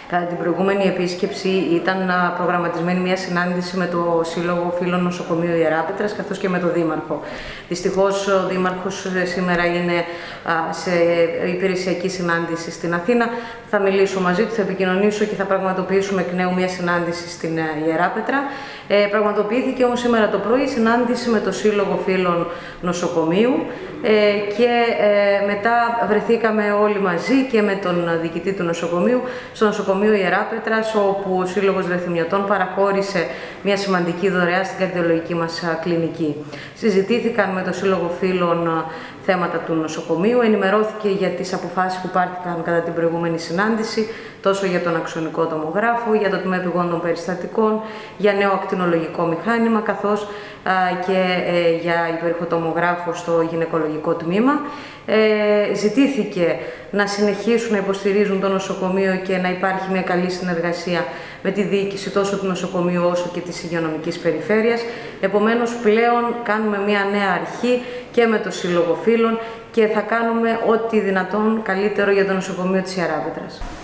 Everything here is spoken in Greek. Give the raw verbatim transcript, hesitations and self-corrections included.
Κατά την προηγούμενη επίσκεψη ήταν προγραμματισμένη μια συνάντηση με το Σύλλογο Φίλων Νοσοκομείου Ιεράπετρας καθώς και με τον Δήμαρχο. Δυστυχώς ο Δήμαρχος σήμερα είναι σε υπηρεσιακή συνάντηση στην Αθήνα. Θα μιλήσω μαζί του, θα επικοινωνήσω και θα πραγματοποιήσουμε εκ νέου μια συνάντηση στην Ιεράπετρα. Ε, πραγματοποιήθηκε όμως σήμερα το πρωί συνάντηση με το Σύλλογο Φίλων Νοσοκομείου ε, και ε, μετά βρεθήκαμε όλοι μαζί και με τον διοικητή του νοσοκομείου στο νοσοκομείο Ιεράπετρας, όπου ο Σύλλογος Δρεθυμιωτών παραχώρησε μια σημαντική δωρεά στην καρδιολογική μας κλινική. Συζητήθηκαν με το Σύλλογο Φίλων θέματα του νοσοκομείου, ενημερώθηκε για τις αποφάσεις που πάρθηκαν κατά την προηγούμενη συνάντηση, τόσο για τον αξονικό τομογράφο, για το τμήμα επιγόντων περιστατικών, για νέο ακτινολογικό μηχάνημα, καθώς α, και ε, για υπερηχοτομογράφο στο γυναικολογικό τμήμα. Ε, ζητήθηκε να συνεχίσουν να υποστηρίζουν το νοσοκομείο και να υπάρχει μια καλή συνεργασία με τη διοίκηση τόσο του νοσοκομείου όσο και της υγειονομικής περιφέρειας. Επομένως, πλέον κάνουμε μια νέα αρχή και με το Σύλλογο Φίλων και θα κάνουμε ό,τι δυνατόν καλύτερο για το νοσοκομείο της Ιεράπετρας.